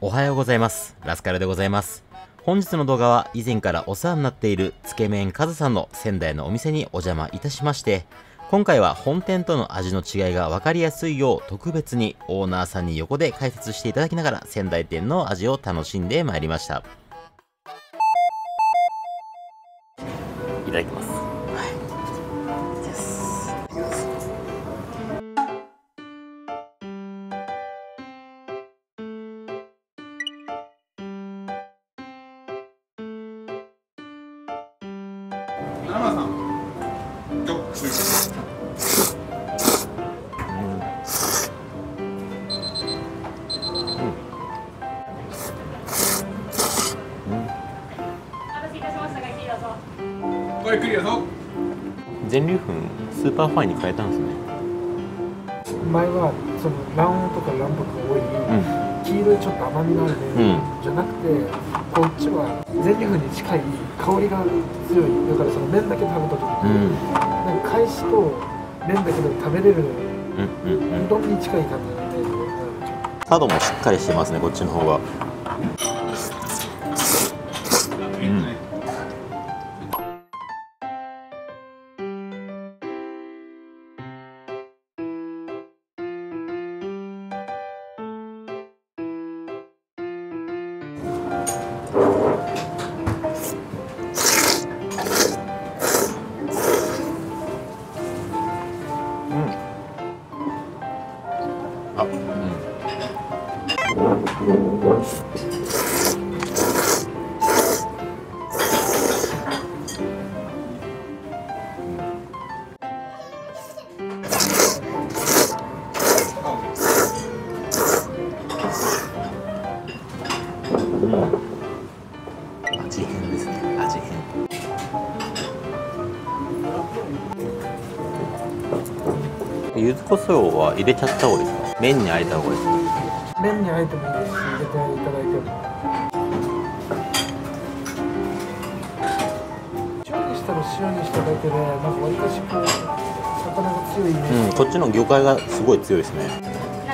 おはようございます。ラスカルでございます。本日の動画は以前からお世話になっているつけ麺カズさんの仙台のお店にお邪魔いたしまして、今回は本店との味の違いが分かりやすいよう特別にオーナーさんに横で解説していただきながら仙台店の味を楽しんでまいりました。いただきます。 7番さん、どっち？ごゆっくりやぞ。 全粒粉スーパーファインに変えたんですね。 前はその卵黄とか卵白が多い、黄色いちょっと甘みのある麺じゃなくて、こっちは全粒粉に近い香りが強い。だからその麺だけ食べた時に、なんか海苔と麺だけでも食べれる、うどんに近い感じのイメージで、 角もしっかりしてますね、こっちの方が。味変ですね、味変。柚子胡椒は入れちゃった方がいいですか？麺にあえた方がいいですか？ 麺にあえてもいいですし、入れていただいても。塩にしたら塩にしただけで、なんかわりかしこう魚が強いイメージ。 こっちの魚介がすごい強いですね。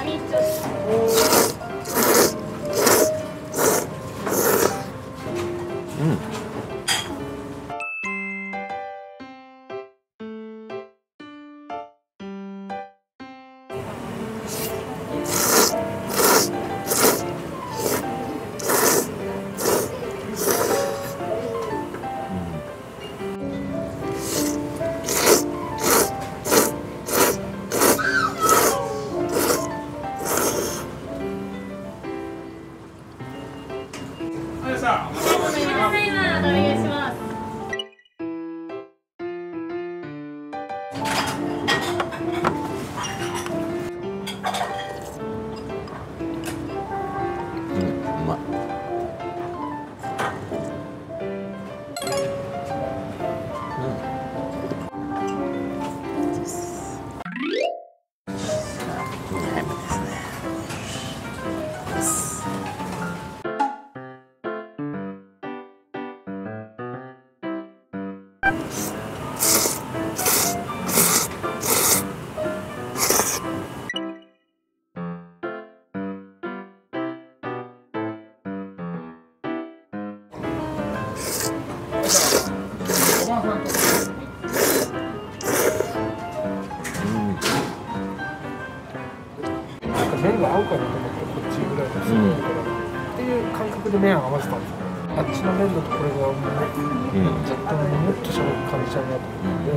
麺が合うかなと思ってこっちぐらいでするから、っていう感覚で麺を合わせたんですよ。あっちの麺だとこれが若干もっとしゃべる感じちゃうなと思って。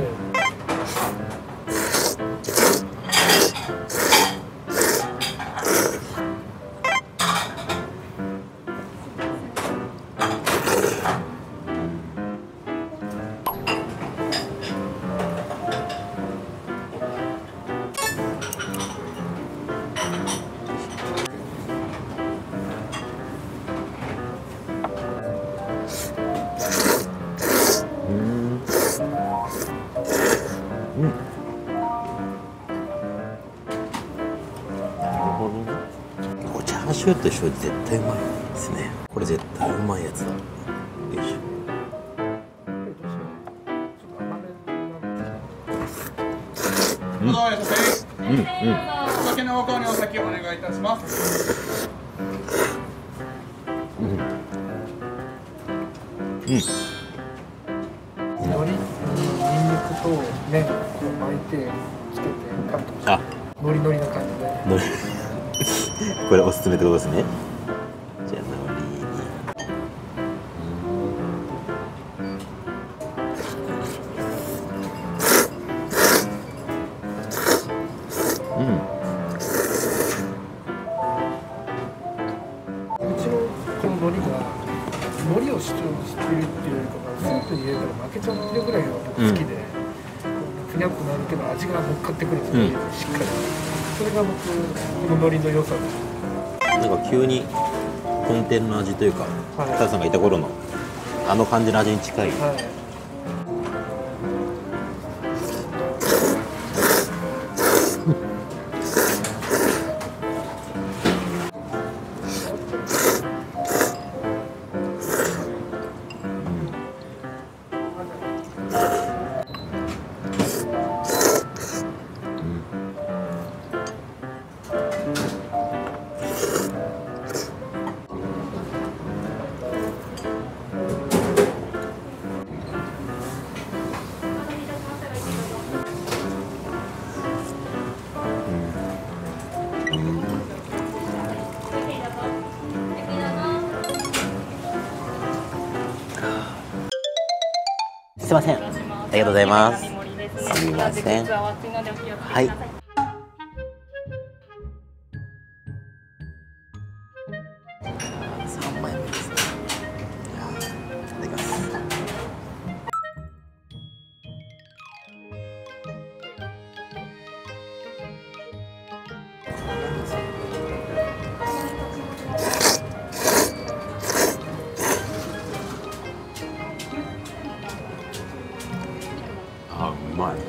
チャーシューと一緒に絶対うまいですね。これ絶対うまいやつだ。よいしょ。 お酒のお香にお先お願いいたします。 海苔にニンニクと麺をこう巻いてつけて食べてほしい。 あ、 ノリノリな感じで。 のりこれおすすめってことですね。じゃあのりにうちのこの海苔が海苔を主張しているっていうよりかはスープに入れたら負けちゃってるぐらいが僕好きで、ふにゃっとなるけど味が乗っかってくるんですよ、しっかり。それが僕この海苔の良さです。 なんか急に本店の味というか、 はい、 タダさんがいた頃のあの感じの味に近い。 はい、 すいません。ありがとうございます。すみません。はい。3枚目ですね。いただきます。あ、うまい。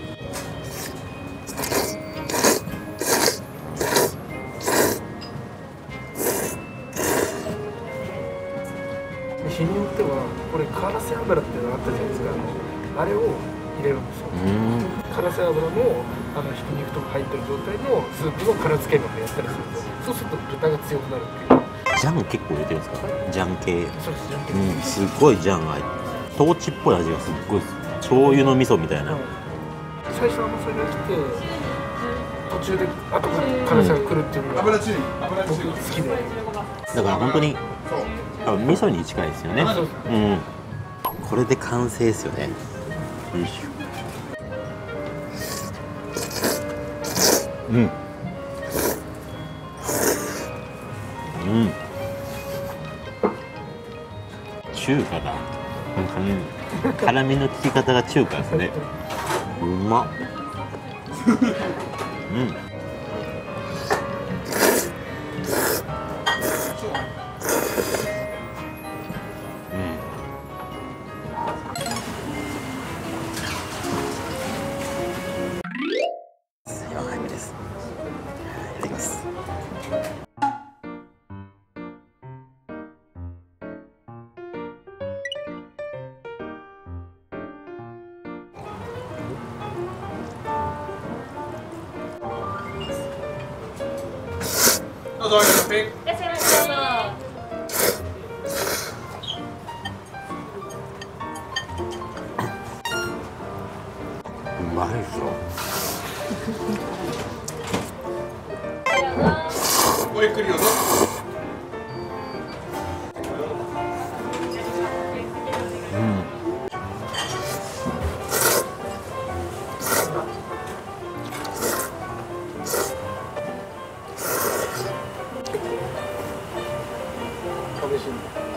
日によってはこれカラセ油っていうのがあったじゃないですか。あれを入れるんですよ。カラセ油のひき肉とか入ってる状態のスープの辛漬け麺をやったりするんですよ。そうすると豚が強くなるっていう。 ジャン結構入れてるんですか？ジャン系。 そうです、ジャン系。 すごいジャンが入って。トーチっぽい味がすっごいです。醤油の味噌みたいな。 最初それが来て途中で後から辛さが来るっていうのが僕好きで。 だから本当に味噌に近いですよね。これで完成ですよね。よいしょ。中華だ。辛みの効き方が中華ですね。うまっ。4杯目です。いただきます。 どうぞ、いらっしゃい。 いらっしゃいませ。 うまいでしょ。 ごゆっくりどうぞ。 試しに。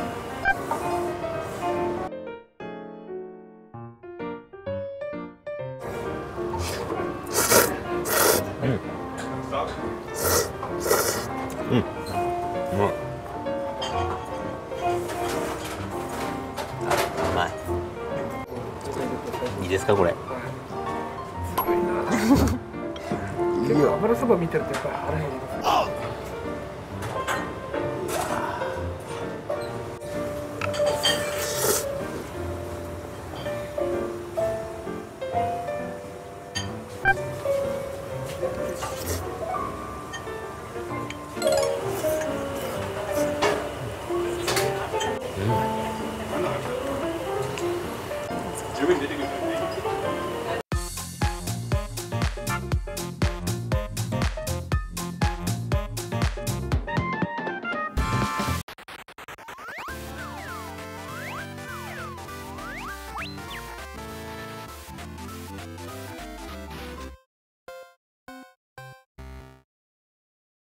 うまい。いいですかこれ。 すごいな。結構油そば見てるとやっぱり腹減ります。